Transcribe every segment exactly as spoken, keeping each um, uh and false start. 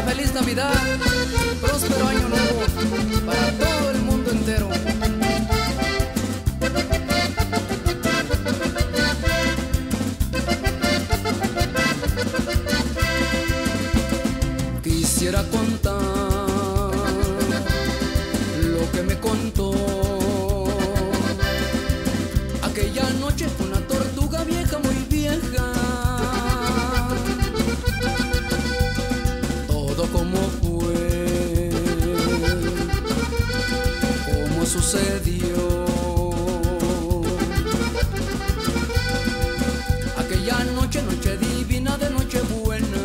feliz Navidad, próspero año nuevo para todo el mundo entero. Quisiera contar lo que me contó aquella noche una tortuga vieja, muy vieja. Todo como fue, como sucedió. Aquella noche, noche divina de Nochebuena,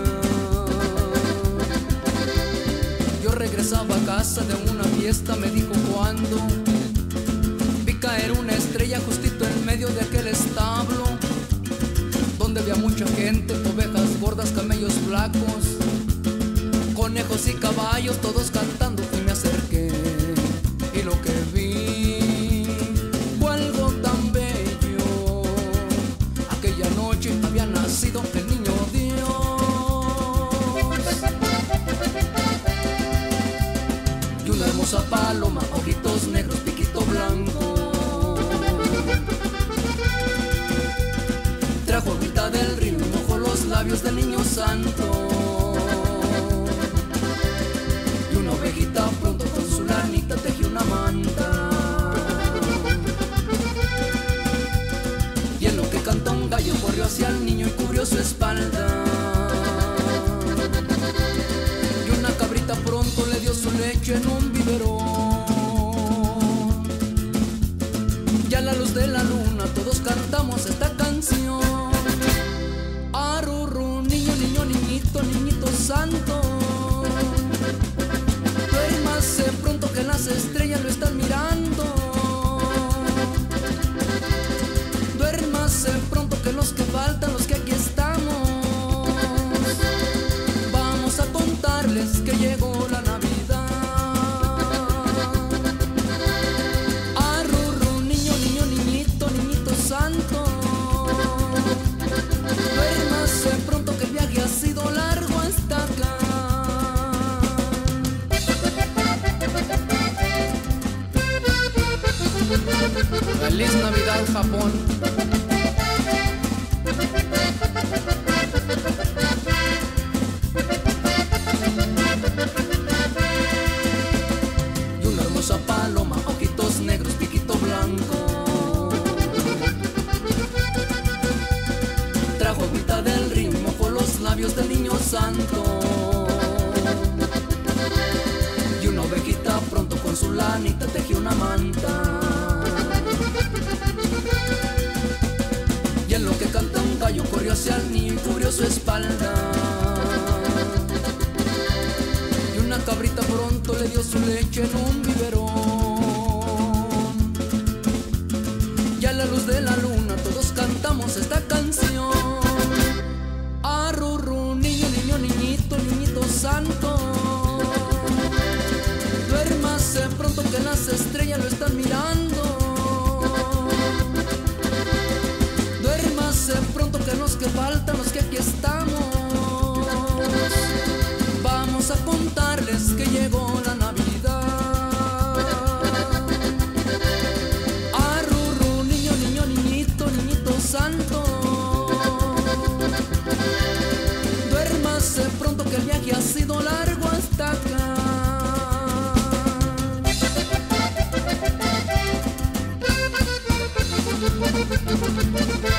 yo regresaba a casa de una fiesta, me dijo cuando vi caer una estrella justito en medio de aquel establo, donde había mucha gente, ovejas gordas, camellos flacos, conejos y caballos, todos cantando. Y me acerqué y lo que vi fue algo tan bello. Aquella noche había nacido el niño Dios, y una hermosa paloma, ojitos negros, piquito blanco, trajo agüita del río y mojó los labios del niño santo. Y una ovejita pronto con su lanita tejió una manta, y en lo que canta un gallo corrió hacia el niño y cubrió su espalda. Y una cabrita pronto le dio su leche en un biberón, y a la luz de la luna todos cantamos esta canción. Arrurru, niño, niño, niñito, niñito santo, duérmase pronto que las estrellas lo están mirando. Duérmase pronto que los que faltan, los que aquí estamos, vamos a contarles que llegó la Navidad. Arrurru, niño, niño, niñito, niñito santo, duérmase pronto que el viaje ha sido largo hasta acá. Feliz Navidad, Japón. Y una hermosa paloma, ojitos negros, piquito blanco, trajo agüita del río y mojó los labios del niño santo. Y una ovejita pronto con su lanita tejió una manta, y en lo que canta un gallo corrió hacia el niño y cubrió su espalda. Y una cabrita pronto le dio su leche en un biberón, y a la luz de la luna todos cantamos esta canción. Arrurru, niño, niño, niñito, niñito santo, duérmase pronto que las estrellas lo están mirando. Duérmase pronto que los que faltan, los que aquí estamos, vamos a contarles que llegó la Navidad. Arrurru, niño, niño, niñito, niñito santo, duérmase pronto que el viaje ha sido largo hasta acá. Thank you.